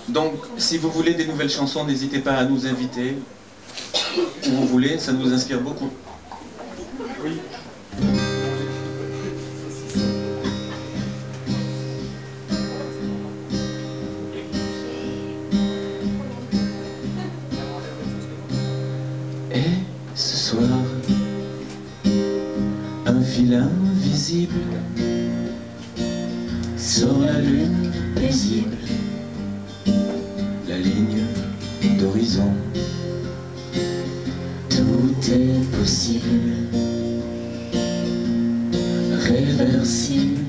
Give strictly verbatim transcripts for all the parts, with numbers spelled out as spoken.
Donc, si vous voulez des nouvelles chansons, n'hésitez pas à nous inviter. Où vous voulez, ça nous inspire beaucoup. Oui. Et ce soir, un fil invisible sur la lune paisible, la ligne d'horizon. Tout est possible, réversible,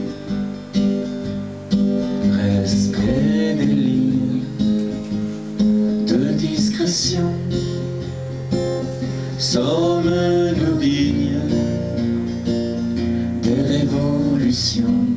respect des lignes de discrétion. Sommes nos vignes des révolutions.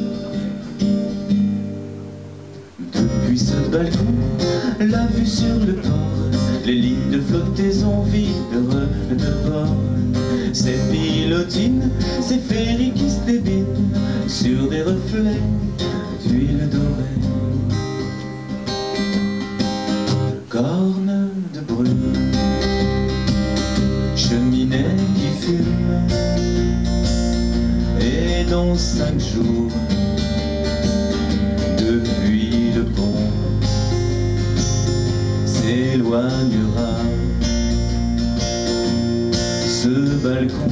Depuis ce balcon, la vue sur le port, les lignes de flottaison vibrent de bord. Ces pilotines, ces ferries qui se débinent sur des reflets d'huile dorée. Cornes de brume, cheminée qui fume, et dans cinq jours, depuis le pont, s'éloignera ce balcon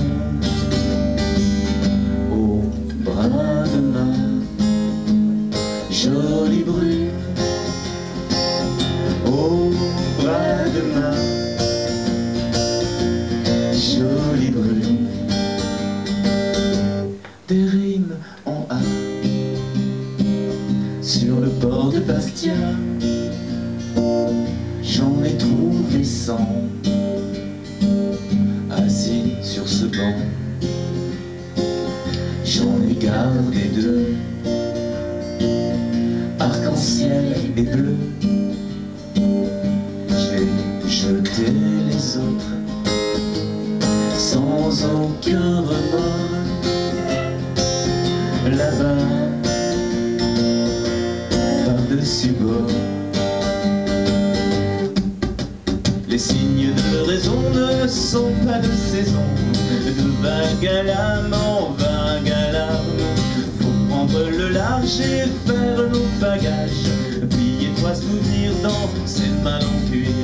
au bras de main, jolie brune, au bras de main, jolie brune. Des rimes en A sur le port de Bastia. J'en ai trouvé cent assis sur ce banc. J'en ai gardé deux, arc-en-ciel et bleu. J'ai jeté les autres sans aucun remords. Là-bas, par-dessus bord. Les signes de raison ne sont pas de saison, de vague à l'âme en vague à l'âme. Faut prendre le large et faire nos bagages, plier toi souvenir dans ces mains en cuir.